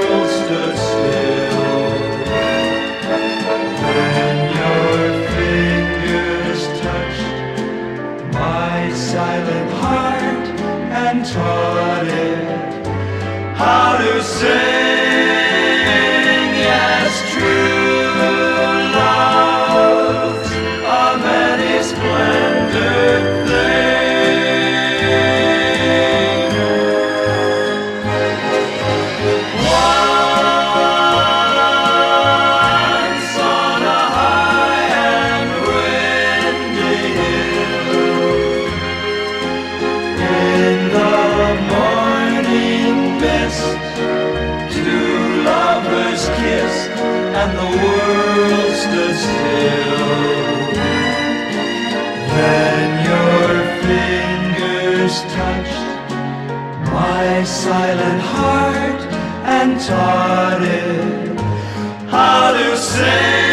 world stood still. Then your fingers touched my silent heart and taught it how to sing. Yes, true love's a many splendored thing. Once on a high and windy hill, in the morning mist, two lovers kissed and the world stood still. Then your fingers touched my silent heart and taught it how to sing.